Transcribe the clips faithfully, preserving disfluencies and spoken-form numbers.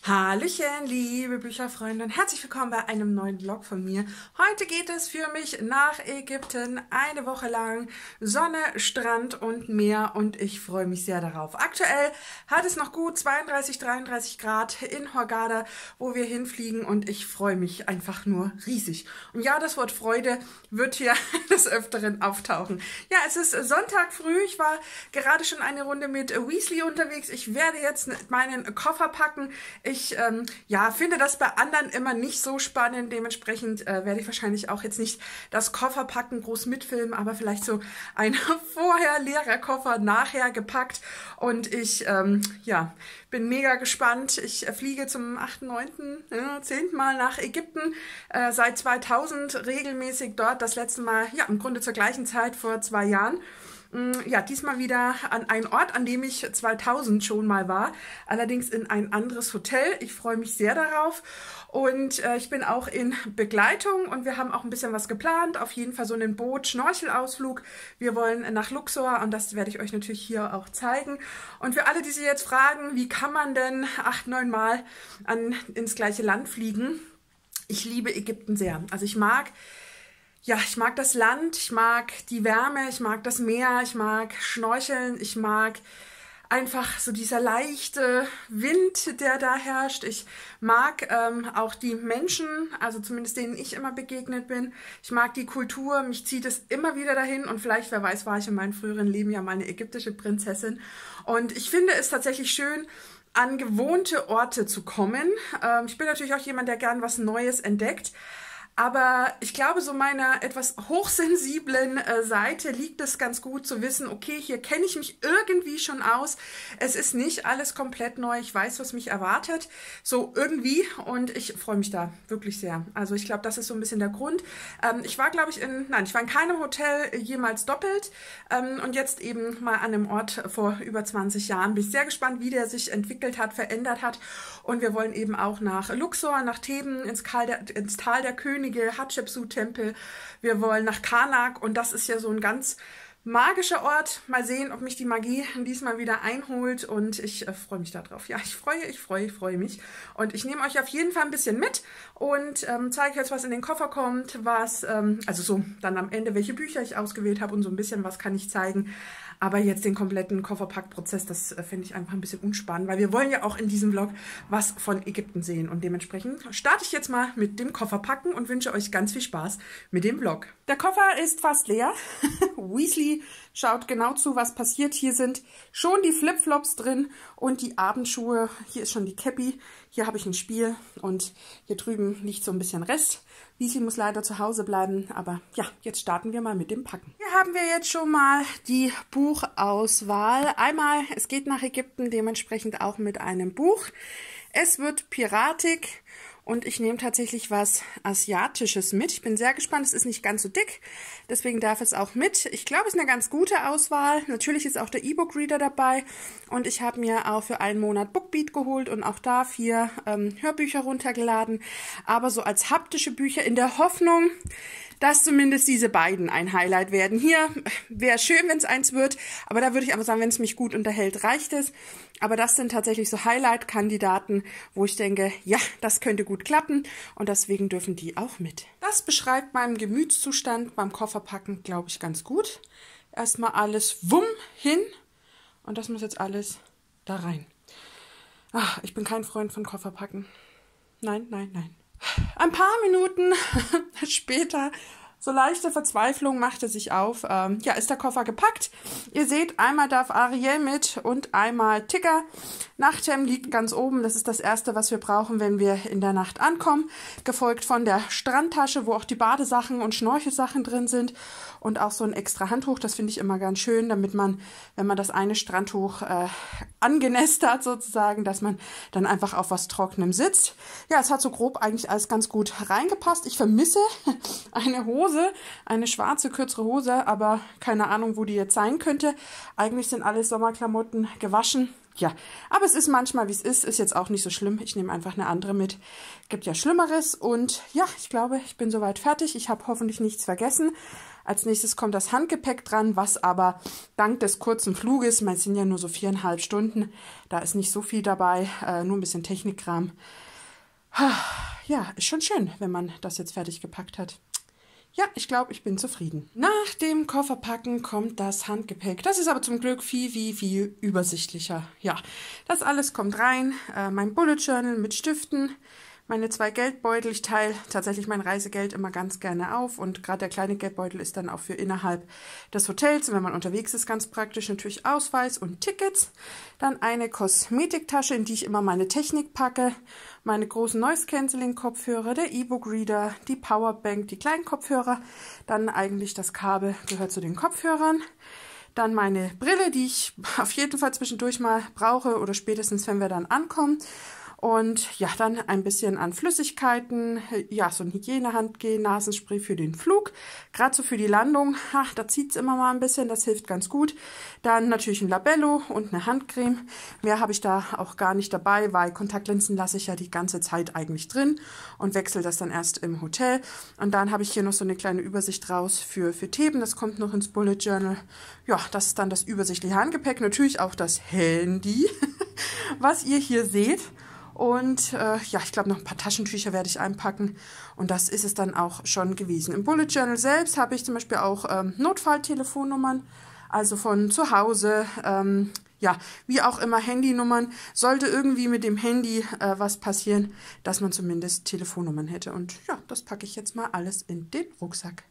Hallöchen, liebe Bücherfreunde und herzlich willkommen bei einem neuen Vlog von mir. Heute geht es für mich nach Ägypten, eine Woche lang Sonne, Strand und Meer und ich freue mich sehr darauf. Aktuell hat es noch gut zweiunddreißig, dreiunddreißig Grad in Hurghada, wo wir hinfliegen und ich freue mich einfach nur riesig. Und ja, das Wort Freude wird hier des Öfteren auftauchen. Ja, es ist Sonntag früh, ich war gerade schon eine Runde mit Weasley unterwegs. Ich werde jetzt meinen Koffer packen. Ich ähm, ja, finde das bei anderen immer nicht so spannend. Dementsprechend äh, werde ich wahrscheinlich auch jetzt nicht das Kofferpacken groß mitfilmen, aber vielleicht so ein vorher leerer Koffer nachher gepackt. Und ich ähm, ja, bin mega gespannt. Ich äh, fliege zum achten, neunten, Ja, zehnten Mal nach Ägypten. Äh, seit zweitausend regelmäßig dort. Das letzte Mal, ja, im Grunde zur gleichen Zeit vor zwei Jahren. Ja, diesmal wieder an einen Ort, an dem ich zweitausend schon mal war, allerdings in ein anderes Hotel. Ich freue mich sehr darauf und äh, ich bin auch in Begleitung und wir haben auch ein bisschen was geplant, auf jeden Fall so einen Boot-Schnorchelausflug. Wir wollen nach Luxor und das werde ich euch natürlich hier auch zeigen. Und für alle, die sich jetzt fragen, wie kann man denn acht, neun Mal an, ins gleiche Land fliegen? Ich liebe Ägypten sehr. Also ich mag... Ja, ich mag das Land, ich mag die Wärme, ich mag das Meer, ich mag Schnorcheln, ich mag einfach so dieser leichte Wind, der da herrscht. Ich mag ähm, auch die Menschen, also zumindest denen ich immer begegnet bin. Ich mag die Kultur, mich zieht es immer wieder dahin und vielleicht, wer weiß, war ich in meinem früheren Leben ja mal eine ägyptische Prinzessin. Und ich finde es tatsächlich schön, an gewohnte Orte zu kommen. Ähm, ich bin natürlich auch jemand, der gern was Neues entdeckt. Aber ich glaube, so meiner etwas hochsensiblen äh, Seite liegt es ganz gut zu wissen, okay, hier kenne ich mich irgendwie schon aus. Es ist nicht alles komplett neu. Ich weiß, was mich erwartet. So irgendwie. Und ich freue mich da wirklich sehr. Also ich glaube, das ist so ein bisschen der Grund. Ähm, ich war, glaube ich, in, nein, ich war in keinem Hotel jemals doppelt. Ähm, und jetzt eben mal an einem Ort vor über zwanzig Jahren. Bin ich sehr gespannt, wie der sich entwickelt hat, verändert hat. Und wir wollen eben auch nach Luxor, nach Theben, ins, Kal der, ins Tal der Könige, Hatschepsut-Tempel. Wir wollen nach Karnak und das ist ja so ein ganz magischer Ort. Mal sehen, ob mich die Magie diesmal wieder einholt und ich äh, freue mich darauf. Ja, ich freue, ich freue, ich freue mich. Und ich nehme euch auf jeden Fall ein bisschen mit und ähm, zeige jetzt, was in den Koffer kommt, was, ähm, also so dann am Ende, welche Bücher ich ausgewählt habe und so ein bisschen was kann ich zeigen. Aber jetzt den kompletten Kofferpackprozess, das äh, finde ich einfach ein bisschen unspannend, weil wir wollen ja auch in diesem Vlog was von Ägypten sehen. Und dementsprechend starte ich jetzt mal mit dem Kofferpacken und wünsche euch ganz viel Spaß mit dem Vlog. Der Koffer ist fast leer. Weasley schaut genau zu, was passiert. Hier sind schon die Flipflops drin und die Abendschuhe. Hier ist schon die Cappy. Hier habe ich ein Spiel und hier drüben liegt so ein bisschen Rest. Weasley muss leider zu Hause bleiben, aber ja, jetzt starten wir mal mit dem Packen. Hier haben wir jetzt schon mal die Buchauswahl. Einmal, es geht nach Ägypten, dementsprechend auch mit einem Buch. Es wird piratig und ich nehme tatsächlich was Asiatisches mit. Ich bin sehr gespannt, es ist nicht ganz so dick, deswegen darf es auch mit. Ich glaube, es ist eine ganz gute Auswahl. Natürlich ist auch der E-Book-Reader dabei und ich habe mir auch für einen Monat Bookbeat geholt und auch da vier ähm, Hörbücher runtergeladen, aber so als haptische Bücher in der Hoffnung, dass zumindest diese beiden ein Highlight werden. Hier wäre schön, wenn es eins wird, aber da würde ich aber sagen, wenn es mich gut unterhält, reicht es. Aber das sind tatsächlich so Highlight-Kandidaten, wo ich denke, ja, das könnte gut klappen und deswegen dürfen die auch mit. Das beschreibt meinen Gemütszustand beim Kofferpacken, glaube ich, ganz gut. Erstmal alles wumm hin und das muss jetzt alles da rein. Ach, ich bin kein Freund von Kofferpacken. Nein, nein, nein. Ein paar Minuten später, so leichte Verzweiflung machte sich auf. Ähm, ja, ist der Koffer gepackt. Ihr seht, einmal darf Ariel mit und einmal Tigger. Nachthemd liegt ganz oben. Das ist das Erste, was wir brauchen, wenn wir in der Nacht ankommen. Gefolgt von der Strandtasche, wo auch die Badesachen und Schnorchelsachen drin sind. Und auch so ein extra Handtuch. Das finde ich immer ganz schön, damit man, wenn man das eine Strandtuch äh, angenässt hat sozusagen, dass man dann einfach auf was Trockenem sitzt. Ja, es hat so grob eigentlich alles ganz gut reingepasst. Ich vermisse eine Hose, eine schwarze, kürzere Hose, aber keine Ahnung, wo die jetzt sein könnte. Eigentlich sind alle Sommerklamotten gewaschen. Ja, aber es ist manchmal, wie es ist, ist jetzt auch nicht so schlimm. Ich nehme einfach eine andere mit. Gibt ja Schlimmeres und ja, ich glaube, ich bin soweit fertig. Ich habe hoffentlich nichts vergessen. Als nächstes kommt das Handgepäck dran, was aber dank des kurzen Fluges, es sind ja nur so viereinhalb Stunden, da ist nicht so viel dabei, äh, nur ein bisschen Technikkram. Ja, ist schon schön, wenn man das jetzt fertig gepackt hat. Ja, ich glaube, ich bin zufrieden. Nach dem Kofferpacken kommt das Handgepäck. Das ist aber zum Glück viel, viel, viel übersichtlicher. Ja, das alles kommt rein. Äh, mein Bullet Journal mit Stiften. Meine zwei Geldbeutel, ich teile tatsächlich mein Reisegeld immer ganz gerne auf und gerade der kleine Geldbeutel ist dann auch für innerhalb des Hotels und wenn man unterwegs ist, ganz praktisch natürlich Ausweis und Tickets. Dann eine Kosmetiktasche, in die ich immer meine Technik packe, meine großen Noise-Canceling-Kopfhörer, der E-Book-Reader, die Powerbank, die kleinen Kopfhörer, dann eigentlich das Kabel gehört zu den Kopfhörern. Dann meine Brille, die ich auf jeden Fall zwischendurch mal brauche oder spätestens, wenn wir dann ankommen. Und ja, dann ein bisschen an Flüssigkeiten, ja, so ein Hygienehandgel, Nasenspray für den Flug, gerade so für die Landung, ha, da zieht es immer mal ein bisschen, das hilft ganz gut. Dann natürlich ein Labello und eine Handcreme, mehr habe ich da auch gar nicht dabei, weil Kontaktlinsen lasse ich ja die ganze Zeit eigentlich drin und wechsle das dann erst im Hotel. Und dann habe ich hier noch so eine kleine Übersicht raus für, für Themen, das kommt noch ins Bullet Journal. Ja, das ist dann das übersichtliche Handgepäck, natürlich auch das Handy, was ihr hier seht. Und äh, ja, ich glaube, noch ein paar Taschentücher werde ich einpacken. Und das ist es dann auch schon gewesen. Im Bullet Journal selbst habe ich zum Beispiel auch ähm, Notfalltelefonnummern, also von zu Hause, ähm, ja, wie auch immer Handynummern. Sollte irgendwie mit dem Handy äh, was passieren, dass man zumindest Telefonnummern hätte. Und ja, das packe ich jetzt mal alles in den Rucksack.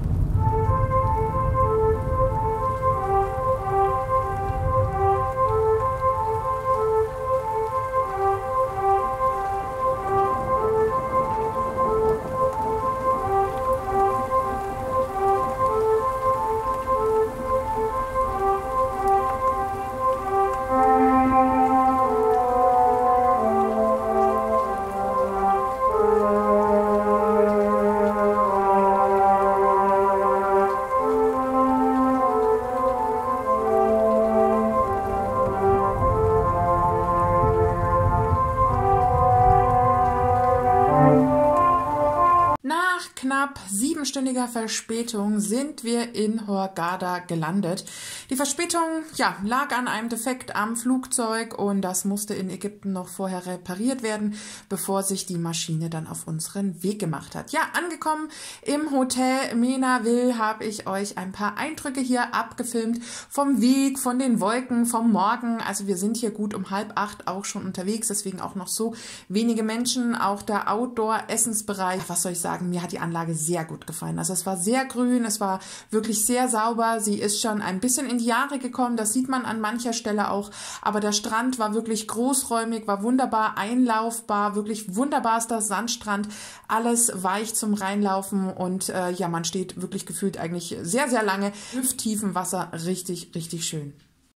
Knapp siebenstündiger Verspätung sind wir in Hurghada gelandet. Die Verspätung, ja, lag an einem Defekt am Flugzeug und das musste in Ägypten noch vorher repariert werden, bevor sich die Maschine dann auf unseren Weg gemacht hat. Ja, angekommen im Hotel Menaville habe ich euch ein paar Eindrücke hier abgefilmt vom Weg, von den Wolken, vom Morgen. Also wir sind hier gut um halb acht auch schon unterwegs, deswegen auch noch so wenige Menschen. Auch der Outdoor-Essensbereich, was soll ich sagen, mir hat die Anlage sehr gut gefallen. Also es war sehr grün, es war wirklich sehr sauber. Sie ist schon ein bisschen in die Jahre gekommen, das sieht man an mancher Stelle auch. Aber der Strand war wirklich großräumig, war wunderbar einlaufbar, wirklich wunderbarster Sandstrand. Alles weich zum Reinlaufen und äh, ja, man steht wirklich gefühlt eigentlich sehr, sehr lange hüfttief im Wasser. Richtig, richtig schön.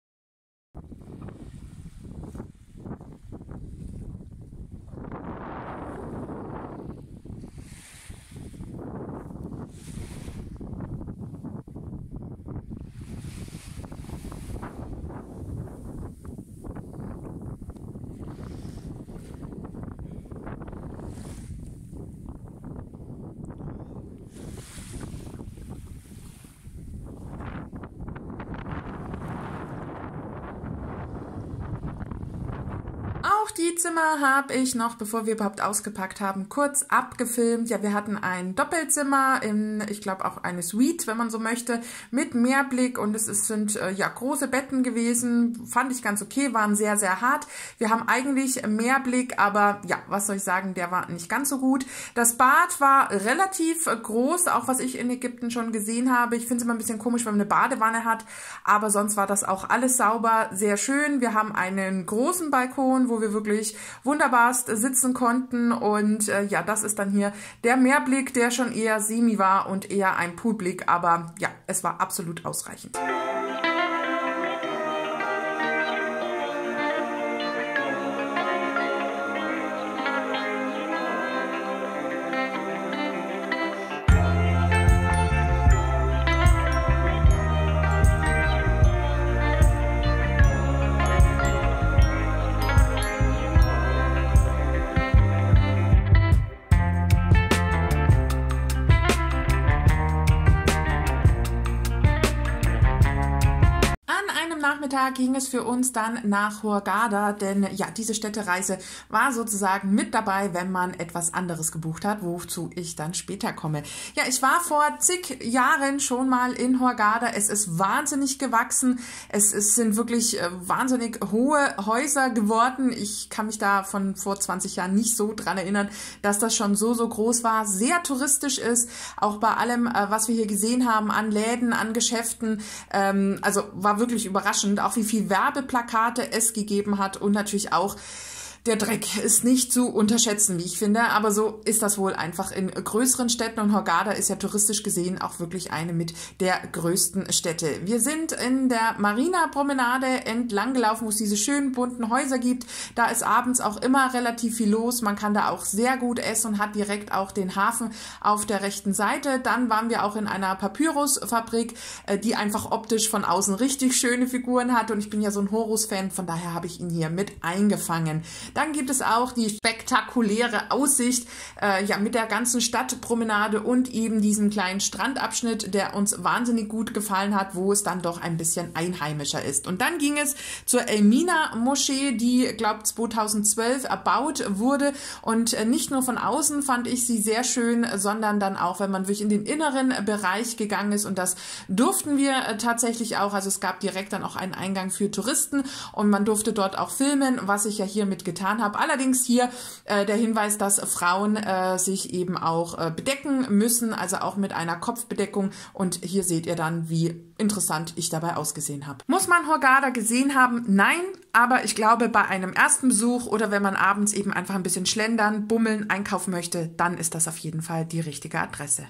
Auch die Zimmer habe ich noch, bevor wir überhaupt ausgepackt haben, kurz abgefilmt. Ja, wir hatten ein Doppelzimmer, in, ich glaube auch eine Suite, wenn man so möchte, mit Meerblick und es ist, sind äh, ja große Betten gewesen. Fand ich ganz okay, waren sehr, sehr hart. Wir haben eigentlich Meerblick, aber ja, was soll ich sagen, der war nicht ganz so gut. Das Bad war relativ groß, auch was ich in Ägypten schon gesehen habe. Ich finde es immer ein bisschen komisch, wenn man eine Badewanne hat, aber sonst war das auch alles sauber, sehr schön. Wir haben einen großen Balkon, wo wir wirklich wunderbarst sitzen konnten und äh, ja, das ist dann hier der Meerblick, der schon eher semi war und eher ein Poolblick, aber ja, es war absolut ausreichend. Sonntag ging es für uns dann nach Hurghada, denn ja, diese Städtereise war sozusagen mit dabei, wenn man etwas anderes gebucht hat, wozu ich dann später komme. Ja, ich war vor zig Jahren schon mal in Hurghada. Es ist wahnsinnig gewachsen. Es, es sind wirklich äh, wahnsinnig hohe Häuser geworden. Ich kann mich da von vor zwanzig Jahren nicht so dran erinnern, dass das schon so, so groß war. Sehr touristisch ist, auch bei allem, äh, was wir hier gesehen haben, an Läden, an Geschäften. Ähm, also war wirklich überraschend, auch wie viel Werbeplakate es gegeben hat und natürlich auch der Dreck ist nicht zu unterschätzen, wie ich finde, aber so ist das wohl einfach in größeren Städten und Hurghada ist ja touristisch gesehen auch wirklich eine mit der größten Städte. Wir sind in der Marina-Promenade entlang gelaufen, wo es diese schönen bunten Häuser gibt. Da ist abends auch immer relativ viel los. Man kann da auch sehr gut essen und hat direkt auch den Hafen auf der rechten Seite. Dann waren wir auch in einer Papyrus-Fabrik, die einfach optisch von außen richtig schöne Figuren hat und ich bin ja so ein Horus-Fan, von daher habe ich ihn hier mit eingefangen. Dann gibt es auch die spektakuläre Aussicht äh, ja, mit der ganzen Stadtpromenade und eben diesem kleinen Strandabschnitt, der uns wahnsinnig gut gefallen hat, wo es dann doch ein bisschen einheimischer ist. Und dann ging es zur Elmina-Moschee, die, glaube ich, zweitausendzwölf erbaut wurde. Und äh, nicht nur von außen fand ich sie sehr schön, sondern dann auch, wenn man wirklich in den inneren Bereich gegangen ist. Und das durften wir äh, tatsächlich auch. Also es gab direkt dann auch einen Eingang für Touristen und man durfte dort auch filmen, was ich ja hiermit getan habe. Allerdings hier äh, der Hinweis, dass Frauen äh, sich eben auch äh, bedecken müssen, also auch mit einer Kopfbedeckung und hier seht ihr dann, wie interessant ich dabei ausgesehen habe. Muss man Hurghada gesehen haben? Nein, aber ich glaube, bei einem ersten Besuch oder wenn man abends eben einfach ein bisschen schlendern, bummeln, einkaufen möchte, dann ist das auf jeden Fall die richtige Adresse.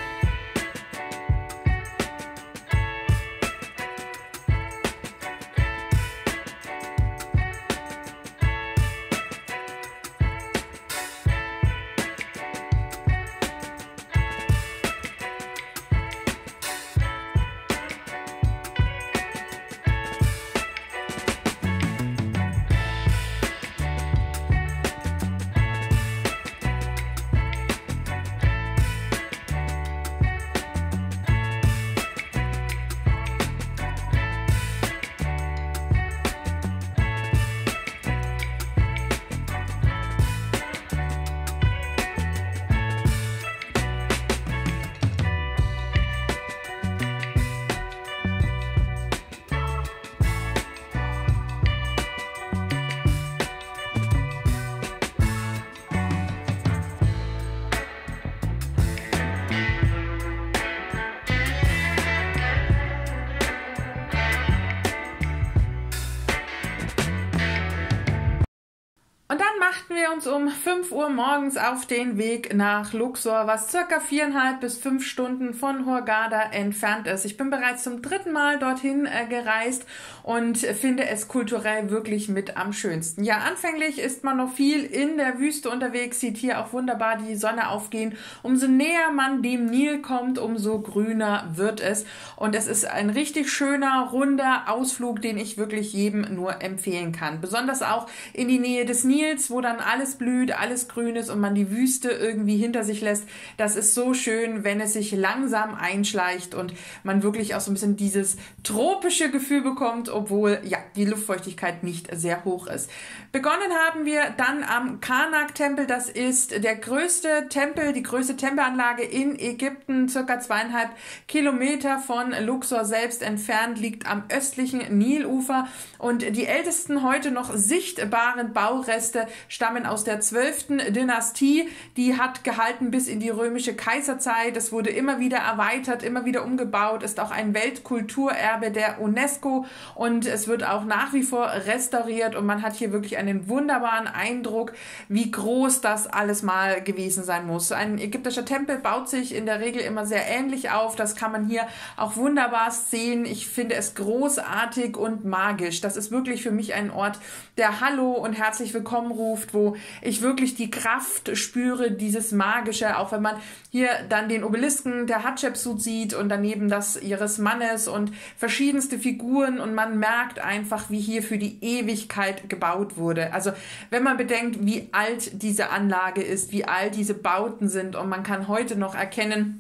Machten wir uns um fünf Uhr morgens auf den Weg nach Luxor, was circa viereinhalb bis fünf Stunden von Hurghada entfernt ist. Ich bin bereits zum dritten Mal dorthin äh, gereist und finde es kulturell wirklich mit am schönsten. Ja, anfänglich ist man noch viel in der Wüste unterwegs, sieht hier auch wunderbar die Sonne aufgehen. Umso näher man dem Nil kommt, umso grüner wird es. Und es ist ein richtig schöner, runder Ausflug, den ich wirklich jedem nur empfehlen kann. Besonders auch in die Nähe des Nils, wo dann alles blüht, alles grün ist und man die Wüste irgendwie hinter sich lässt. Das ist so schön, wenn es sich langsam einschleicht und man wirklich auch so ein bisschen dieses tropische Gefühl bekommt, obwohl ja die Luftfeuchtigkeit nicht sehr hoch ist. Begonnen haben wir dann am Karnak-Tempel. Das ist der größte Tempel, die größte Tempelanlage in Ägypten, circa zweieinhalb Kilometer von Luxor selbst entfernt, liegt am östlichen Nilufer und die ältesten heute noch sichtbaren Baureste stammen aus der zwölften Dynastie. Die hat gehalten bis in die römische Kaiserzeit. Es wurde immer wieder erweitert, immer wieder umgebaut, ist auch ein Weltkulturerbe der UNESCO und es wird auch nach wie vor restauriert und man hat hier wirklich einen wunderbaren Eindruck, wie groß das alles mal gewesen sein muss. Ein ägyptischer Tempel baut sich in der Regel immer sehr ähnlich auf. Das kann man hier auch wunderbar sehen. Ich finde es großartig und magisch. Das ist wirklich für mich ein Ort, der Hallo und herzlich willkommen ruft, wo ich wirklich die Kraft spüre, dieses Magische, auch wenn man hier dann den Obelisken der Hatschepsut sieht und daneben das ihres Mannes und verschiedenste Figuren und man merkt einfach, wie hier für die Ewigkeit gebaut wurde. Also wenn man bedenkt, wie alt diese Anlage ist, wie alt diese Bauten sind und man kann heute noch erkennen,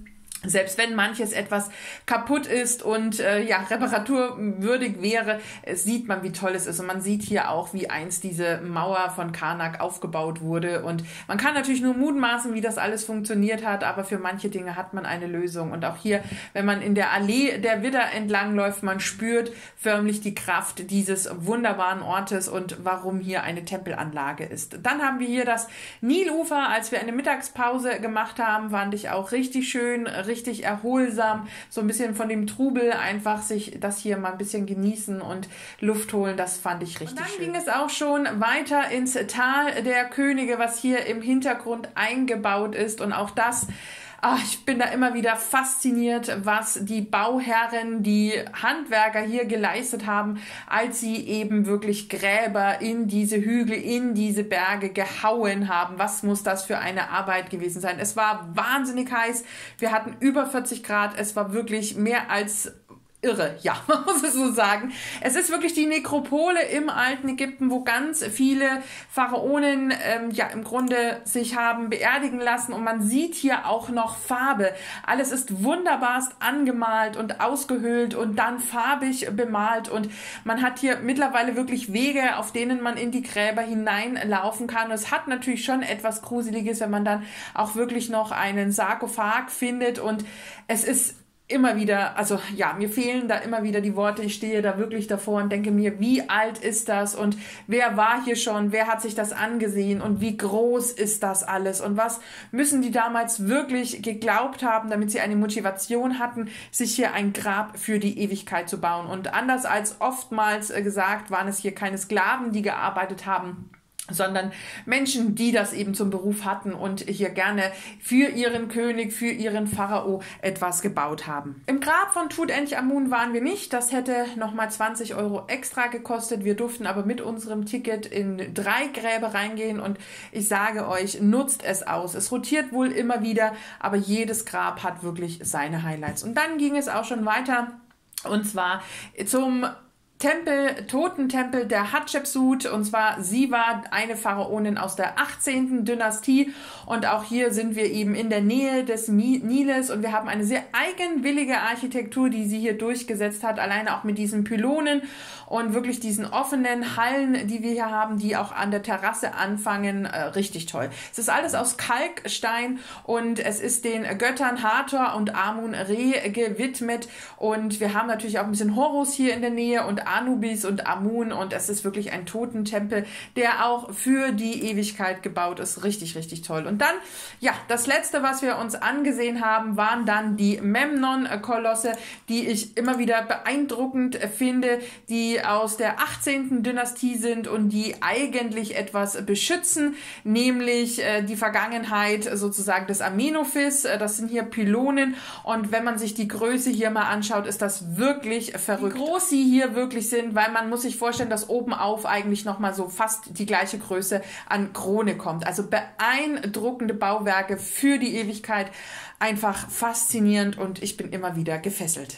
Selbst wenn manches etwas kaputt ist und äh, ja, reparaturwürdig wäre, sieht man, wie toll es ist. Und man sieht hier auch, wie einst diese Mauer von Karnak aufgebaut wurde. Und man kann natürlich nur mutmaßen, wie das alles funktioniert hat, aber für manche Dinge hat man eine Lösung. Und auch hier, wenn man in der Allee der Widder entlangläuft, man spürt förmlich die Kraft dieses wunderbaren Ortes und warum hier eine Tempelanlage ist. Dann haben wir hier das Nilufer. Als wir eine Mittagspause gemacht haben, fand ich auch richtig schön, richtig erholsam, so ein bisschen von dem Trubel einfach sich das hier mal ein bisschen genießen und Luft holen, das fand ich richtig schön. Und dann ging es auch schon weiter ins Tal der Könige, was hier im Hintergrund eingebaut ist und auch das, ach, ich bin da immer wieder fasziniert, was die Bauherren, die Handwerker hier geleistet haben, als sie eben wirklich Gräber in diese Hügel, in diese Berge gehauen haben. Was muss das für eine Arbeit gewesen sein? Es war wahnsinnig heiß. Wir hatten über vierzig Grad. Es war wirklich mehr als irre, ja, man muss es so sagen. Es ist wirklich die Nekropole im alten Ägypten, wo ganz viele Pharaonen ähm, ja im Grunde sich haben beerdigen lassen und man sieht hier auch noch Farbe. Alles ist wunderbarst angemalt und ausgehöhlt und dann farbig bemalt und man hat hier mittlerweile wirklich Wege, auf denen man in die Gräber hineinlaufen kann. Und es hat natürlich schon etwas Gruseliges, wenn man dann auch wirklich noch einen Sarkophag findet und es ist immer wieder, also ja, mir fehlen da immer wieder die Worte. Ich stehe da wirklich davor und denke mir, wie alt ist das und wer war hier schon, wer hat sich das angesehen und wie groß ist das alles und was müssen die damals wirklich geglaubt haben, damit sie eine Motivation hatten, sich hier ein Grab für die Ewigkeit zu bauen. Und anders als oftmals gesagt, waren es hier keine Sklaven, die gearbeitet haben, sondern Menschen, die das eben zum Beruf hatten und hier gerne für ihren König, für ihren Pharao etwas gebaut haben. Im Grab von Tutanchamun waren wir nicht. Das hätte nochmal zwanzig Euro extra gekostet. Wir durften aber mit unserem Ticket in drei Gräber reingehen und ich sage euch, nutzt es aus. Es rotiert wohl immer wieder, aber jedes Grab hat wirklich seine Highlights. Und dann ging es auch schon weiter und zwar zum Tempel, Totentempel der Hatschepsut, und zwar sie war eine Pharaonin aus der achtzehnten Dynastie und auch hier sind wir eben in der Nähe des Niles und wir haben eine sehr eigenwillige Architektur, die sie hier durchgesetzt hat, alleine auch mit diesen Pylonen und wirklich diesen offenen Hallen, die wir hier haben, die auch an der Terrasse anfangen, äh, richtig toll. Es ist alles aus Kalkstein und es ist den Göttern Hathor und Amun-Re gewidmet und wir haben natürlich auch ein bisschen Horus hier in der Nähe und Anubis und Amun und es ist wirklich ein Totentempel, der auch für die Ewigkeit gebaut ist. Richtig, richtig toll. Und dann, ja, das letzte, was wir uns angesehen haben, waren dann die Memnon-Kolosse, die ich immer wieder beeindruckend finde, die aus der achtzehnten Dynastie sind und die eigentlich etwas beschützen, nämlich äh, die Vergangenheit sozusagen des Amenophis. Äh, das sind hier Pylonen und wenn man sich die Größe hier mal anschaut, ist das wirklich verrückt. Wie groß sie hier wirklich sind, weil man muss sich vorstellen, dass oben auf eigentlich nochmal so fast die gleiche Größe an Krone kommt. Also beeindruckende Bauwerke für die Ewigkeit, einfach faszinierend und ich bin immer wieder gefesselt.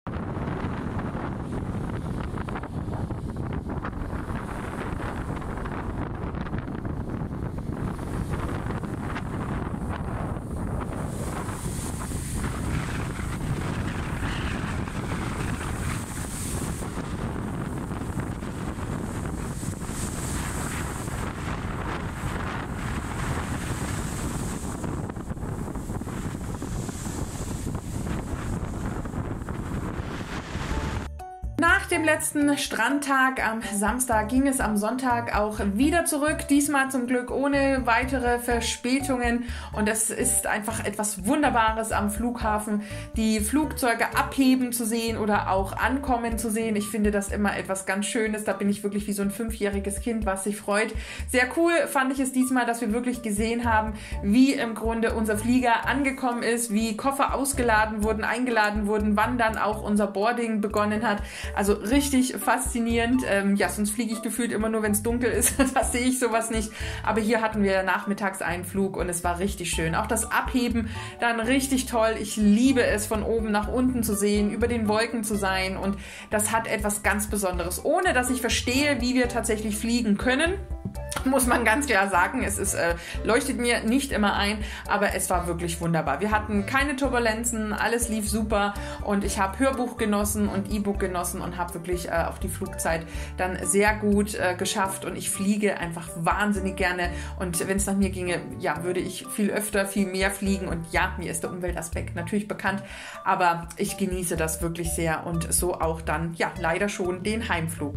Nach dem letzten Strandtag am Samstag ging es am Sonntag auch wieder zurück, diesmal zum Glück ohne weitere Verspätungen und es ist einfach etwas Wunderbares am Flughafen, die Flugzeuge abheben zu sehen oder auch ankommen zu sehen. Ich finde das immer etwas ganz Schönes, da bin ich wirklich wie so ein fünfjähriges Kind, was sich freut. Sehr cool fand ich es diesmal, dass wir wirklich gesehen haben, wie im Grunde unser Flieger angekommen ist, wie Koffer ausgeladen wurden, eingeladen wurden, wann dann auch unser Boarding begonnen hat. Also richtig faszinierend. Ähm, ja, sonst fliege ich gefühlt immer nur, wenn es dunkel ist. Das sehe ich sowas nicht. Aber hier hatten wir nachmittags einen Flug und es war richtig schön. Auch das Abheben dann richtig toll. Ich liebe es, von oben nach unten zu sehen, über den Wolken zu sein und das hat etwas ganz Besonderes. Ohne, dass ich verstehe, wie wir tatsächlich fliegen können, muss man ganz klar sagen. Es ist, äh, leuchtet mir nicht immer ein, aber es war wirklich wunderbar. Wir hatten keine Turbulenzen, alles lief super und ich habe Hörbuch genossen und E-Book genossen und habe wirklich äh, auch die Flugzeit dann sehr gut äh, geschafft und ich fliege einfach wahnsinnig gerne und wenn es nach mir ginge, ja, würde ich viel öfter, viel mehr fliegen und ja, mir ist der Umweltaspekt natürlich bekannt, aber ich genieße das wirklich sehr und so auch dann, ja, leider schon den Heimflug.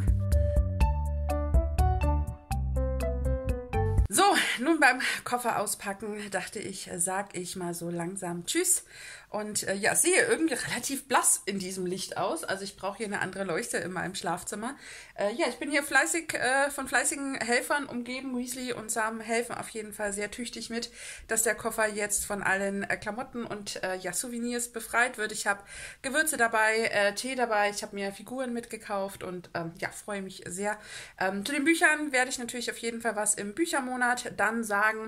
So, nun beim Koffer auspacken, dachte ich, sag ich mal so langsam Tschüss. Und äh, ja, sehe irgendwie relativ blass in diesem Licht aus. Also ich brauche hier eine andere Leuchte in meinem Schlafzimmer. Äh, ja, ich bin hier fleißig äh, von fleißigen Helfern umgeben. Weasley und Sam helfen auf jeden Fall sehr tüchtig mit, dass der Koffer jetzt von allen äh, Klamotten und äh, ja, Souvenirs befreit wird. Ich habe Gewürze dabei, äh, Tee dabei. Ich habe mir Figuren mitgekauft und ähm, ja, freue mich sehr. Ähm, zu den Büchern werde ich natürlich auf jeden Fall was im Büchermonat dann sagen.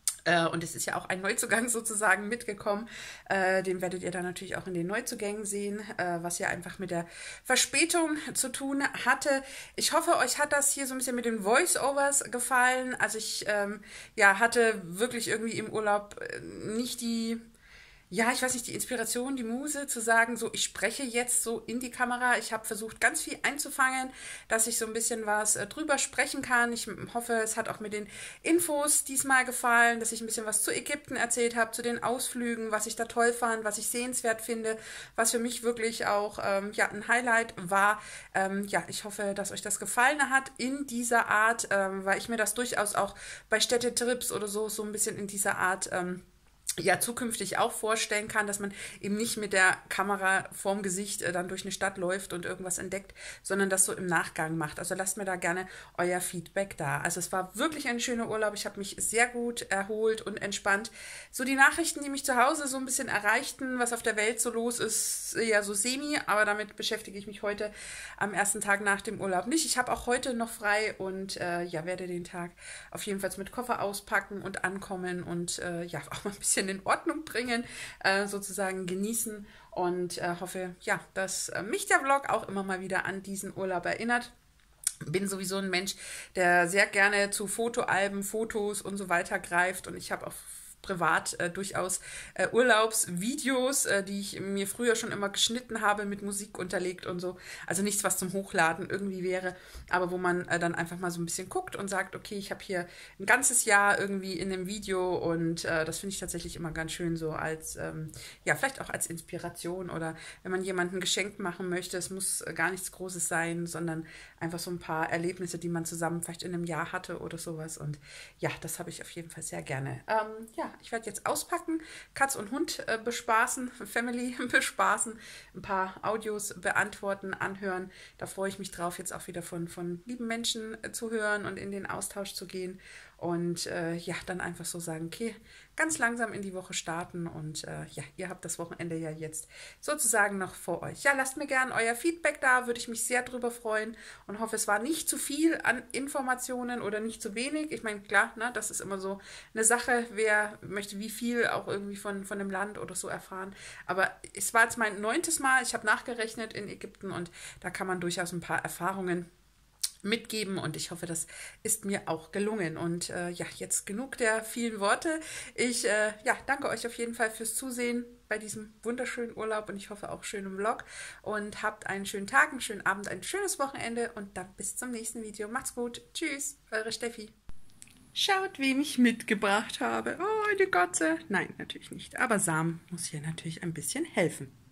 Und es ist ja auch ein Neuzugang sozusagen mitgekommen. Äh, den werdet ihr dann natürlich auch in den Neuzugängen sehen, äh, was ja einfach mit der Verspätung zu tun hatte. Ich hoffe, euch hat das hier so ein bisschen mit den Voice-Overs gefallen. Also ich ähm, ja, hatte wirklich irgendwie im Urlaub nicht die... Ja, ich weiß nicht, die Inspiration, die Muse zu sagen, so ich spreche jetzt so in die Kamera. Ich habe versucht, ganz viel einzufangen, dass ich so ein bisschen was äh, drüber sprechen kann. Ich hoffe, es hat auch mit den Infos diesmal gefallen, dass ich ein bisschen was zu Ägypten erzählt habe, zu den Ausflügen, was ich da toll fand, was ich sehenswert finde, was für mich wirklich auch ähm, ja, ein Highlight war. Ähm, ja, ich hoffe, dass euch das gefallen hat in dieser Art, ähm, weil ich mir das durchaus auch bei Städtetrips oder so so ein bisschen in dieser Art ähm, ja zukünftig auch vorstellen kann, dass man eben nicht mit der Kamera vorm Gesicht äh, dann durch eine Stadt läuft und irgendwas entdeckt, sondern das so im Nachgang macht. Also lasst mir da gerne euer Feedback da. Also es war wirklich ein schöner Urlaub. Ich habe mich sehr gut erholt und entspannt. So die Nachrichten, die mich zu Hause so ein bisschen erreichten, was auf der Welt so los ist, ja so semi, aber damit beschäftige ich mich heute am ersten Tag nach dem Urlaub nicht. Ich habe auch heute noch frei und äh, ja, werde den Tag auf jeden Fall mit Koffer auspacken und ankommen und äh, ja, auch mal ein bisschen in Ordnung bringen, äh, sozusagen genießen und äh, hoffe, ja, dass äh, mich der Vlog auch immer mal wieder an diesen Urlaub erinnert. Bin sowieso ein Mensch, der sehr gerne zu Fotoalben, Fotos und so weiter greift und ich habe auch privat äh, durchaus äh, Urlaubsvideos, äh, die ich mir früher schon immer geschnitten habe, mit Musik unterlegt und so. Also nichts, was zum Hochladen irgendwie wäre, aber wo man äh, dann einfach mal so ein bisschen guckt und sagt, okay, ich habe hier ein ganzes Jahr irgendwie in einem Video und äh, das finde ich tatsächlich immer ganz schön so als, ähm, ja, vielleicht auch als Inspiration oder wenn man jemandem ein Geschenk machen möchte, es muss äh, gar nichts Großes sein, sondern einfach so ein paar Erlebnisse, die man zusammen vielleicht in einem Jahr hatte oder sowas und ja, das habe ich auf jeden Fall sehr gerne. Ähm, ja, ich werde jetzt auspacken, Katz und Hund äh, bespaßen, Family bespaßen, ein paar Audios beantworten, anhören. Da freue ich mich drauf, jetzt auch wieder von, von lieben Menschen äh, zu hören und in den Austausch zu gehen. Und äh, ja, dann einfach so sagen, okay, ganz langsam in die Woche starten und äh, ja, ihr habt das Wochenende ja jetzt sozusagen noch vor euch. Ja, lasst mir gerne euer Feedback da, würde ich mich sehr drüber freuen und hoffe, es war nicht zu viel an Informationen oder nicht zu wenig. Ich meine, klar, ne, das ist immer so eine Sache, wer möchte wie viel auch irgendwie von, von dem Land oder so erfahren. Aber es war jetzt mein neuntes Mal, ich habe nachgerechnet in Ägypten und da kann man durchaus ein paar Erfahrungen mitgeben und ich hoffe, das ist mir auch gelungen. Und äh, ja, jetzt genug der vielen Worte. Ich äh, ja, danke euch auf jeden Fall fürs Zusehen bei diesem wunderschönen Urlaub und ich hoffe auch schönen Vlog und habt einen schönen Tag, einen schönen Abend, ein schönes Wochenende und dann bis zum nächsten Video. Macht's gut. Tschüss, eure Steffi. Schaut, wem ich mitgebracht habe. Oh, eine Katze. Nein, natürlich nicht. Aber Sam muss hier natürlich ein bisschen helfen.